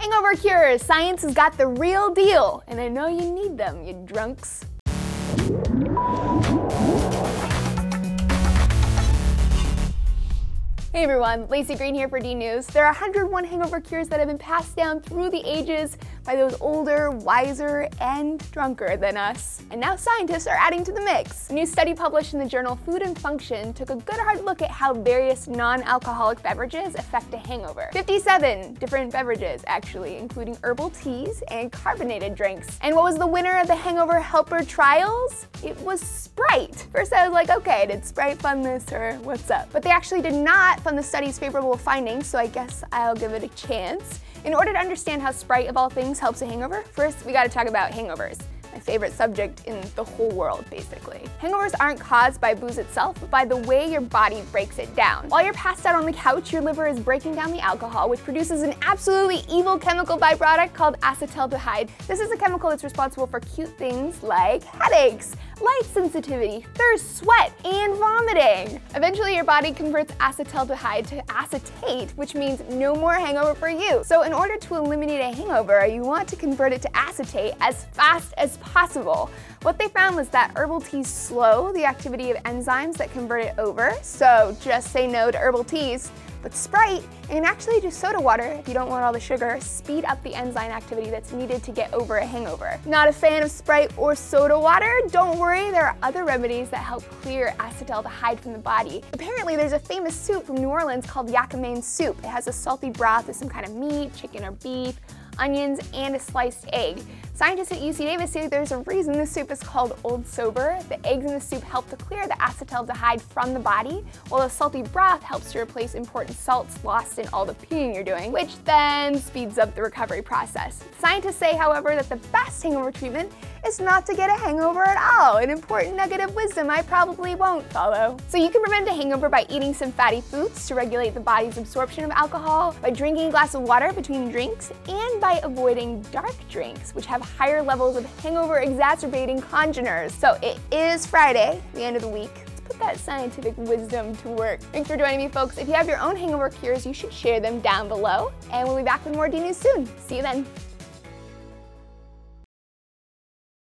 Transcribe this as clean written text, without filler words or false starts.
Hangover cures! Science has got the real deal, and I know you need them, you drunks. Hey everyone, Laci Green here for D News. There are 101 hangover cures that have been passed down through the ages by those older, wiser, and drunker than us. And now scientists are adding to the mix. A new study published in the journal Food and Function took a good hard look at how various non-alcoholic beverages affect a hangover. 57 different beverages, actually, including herbal teas and carbonated drinks. And what was the winner of the hangover helper trials? It was Sprite. First I was like, okay, did Sprite fund this or what's up? But they actually did not fund the study's favorable findings, so I guess I'll give it a chance. In order to understand how Sprite, of all things, helps a hangover, first we gotta talk about hangovers. My favorite subject in the whole world, basically. Hangovers aren't caused by booze itself, but by the way your body breaks it down. While you're passed out on the couch, your liver is breaking down the alcohol, which produces an absolutely evil chemical byproduct called acetaldehyde. This is a chemical that's responsible for cute things like headaches, light sensitivity, thirst, sweat, and vomiting. Eventually, your body converts acetaldehyde to acetate, which means no more hangover for you. So in order to eliminate a hangover, you want to convert it to acetate as fast as possible. What they found was that herbal teas slow the activity of enzymes that convert it over, so just say no to herbal teas. But Sprite, and actually just soda water if you don't want all the sugar, speed up the enzyme activity that's needed to get over a hangover. Not a fan of Sprite or soda water? Don't worry, there are other remedies that help clear acetaldehyde from the body. Apparently there's a famous soup from New Orleans called Yak-a-mein Soup. It has a salty broth with some kind of meat, chicken or beef, onions, and a sliced egg. Scientists at UC Davis say there's a reason the soup is called Old Sober. The eggs in the soup help to clear the acetaldehyde from the body, while the salty broth helps to replace important salts lost in all the peeing you're doing, which then speeds up the recovery process. Scientists say, however, that the best hangover treatment is not to get a hangover at all, an important nugget of wisdom I probably won't follow. So you can prevent a hangover by eating some fatty foods to regulate the body's absorption of alcohol, by drinking a glass of water between drinks, and by avoiding dark drinks, which have higher levels of hangover exacerbating congeners. So it is Friday, the end of the week. Let's put that scientific wisdom to work. Thanks for joining me, folks. If you have your own hangover cures, you should share them down below. And we'll be back with more D News soon. See you then.